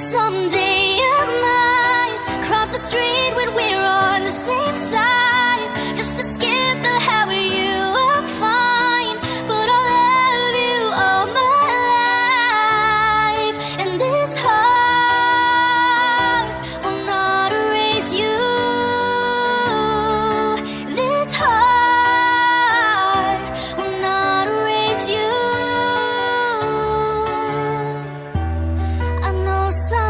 Someday I might cross the street when we're on the same side, just to skip the how are you, I'm fine, but I'll love you all my life. And this heart will not erase you. This heart will not erase you. I know some